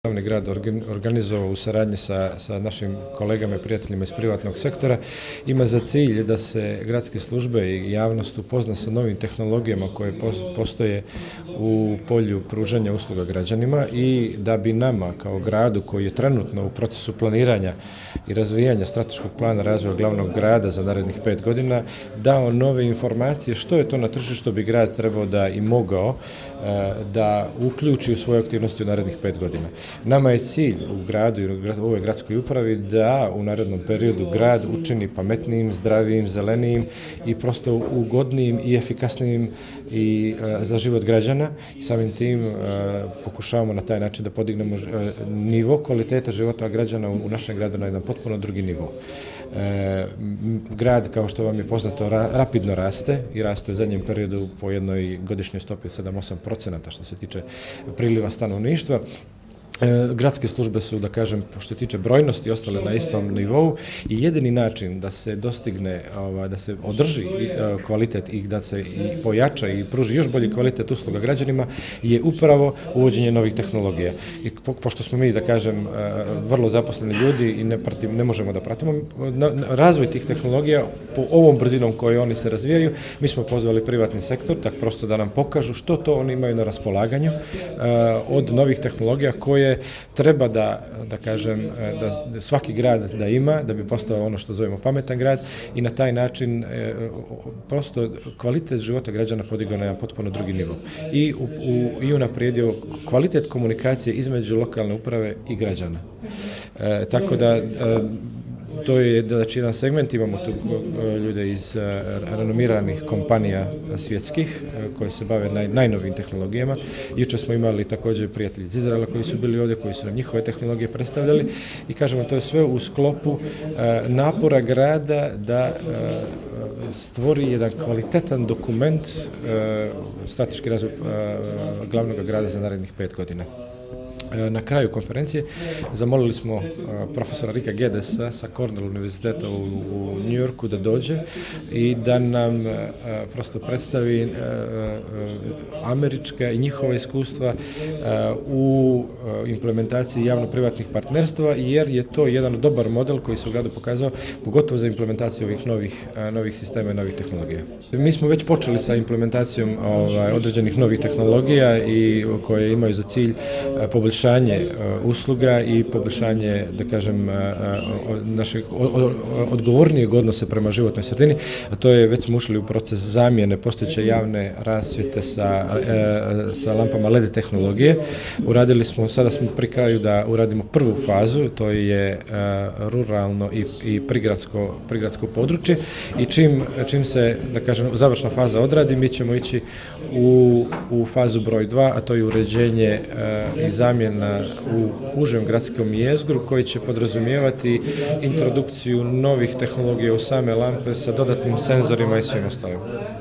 Glavni grad organizovao u saradnji sa našim kolegama i prijateljima iz privatnog sektora ima za cilj da se gradske službe i javnost upozna sa novim tehnologijama koje postoje u polju pružanja usluga građanima i da bi nama kao gradu koji je trenutno u procesu planiranja i razvijanja strateškog plana razvoja glavnog grada za narednih 5 godina dao nove informacije što je to na tržištu bi grad trebao da i mogao da uključi u svoje aktivnosti u narednih 5 godina. Nama je cilj u gradu i u ovoj gradskoj upravi da u narednom periodu grad učini pametnijim, zdravijim, zelenijim i prosto ugodnijim i efikasnijim i za život građana i samim tim pokušavamo na taj način da podignemo nivo kvaliteta života građana u našem gradu na jedan potpuno drugi nivo. Grad, kao što vam je poznato, rapidno raste i raste u zadnjem periodu po jednoj godišnjoj stopi od 7-8% što se tiče priliva stanovništva. Gradske službe su, da kažem, što se tiče brojnosti, ostale na istom nivou i jedini način da se dostigne, da se održi kvalitet i da se i pojača i pruži još bolji kvalitet usluga građanima je upravo uvođenje novih tehnologija. I pošto smo mi, da kažem, vrlo zaposleni ljudi i ne možemo da pratimo razvoj tih tehnologija po ovom brzinom kojoj oni se razvijaju, mi smo pozvali privatni sektor tako prosto da nam pokažu što to oni imaju na raspolaganju od novih tehnologija koje treba da kažem, da svaki grad da ima, da bi postao ono što zovemo pametan grad i na taj način prosto kvalitet života građana podigao na jedan potpuno drugi nivo i unaprijedio kvalitet komunikacije između lokalne uprave i građana. Tako da to je znači jedan segment, imamo tu ljude iz renomiranih kompanija svjetskih koje se bave najnovijim tehnologijama. Jučer smo imali također prijatelji iz Izraela koji su bili ovdje, koji su nam njihove tehnologije predstavljali i kažemo to je sve u sklopu napora grada da stvori jedan kvalitetan dokument strateški razvoj glavnog grada za narednih 5 godina. Na kraju konferencije zamolili smo profesora Ricka Gedesa sa Cornell univerziteta u New Yorku da dođe i da nam prosto predstavi američka i njihova iskustva u implementaciji javno-privatnih partnerstva, jer je to jedan dobar model koji se u gradu pokazao, pogotovo za implementaciju ovih novih sistema i novih tehnologija. Mi smo već počeli sa implementacijom određenih novih tehnologija i koje imaju za cilj poboljšanje usluga i poboljšanje, da kažem, našeg odgovornijeg odnosa prema životnoj sredini, a to je već smo ušli u proces zamjene postojeće javne rasvjete sa lampama LED tehnologije. Uradili smo, sada smo pri kraju da uradimo prvu fazu, to je ruralno i prigradsko područje i čim se, da kažem, završna faza odradi, mi ćemo ići u fazu broj 2, a to je uređenje i zamjena u užem gradskom jezgru koji će podrazumijevati introdukciju novih tehnologija u same lampe sa dodatnim senzorima i svim ostalim.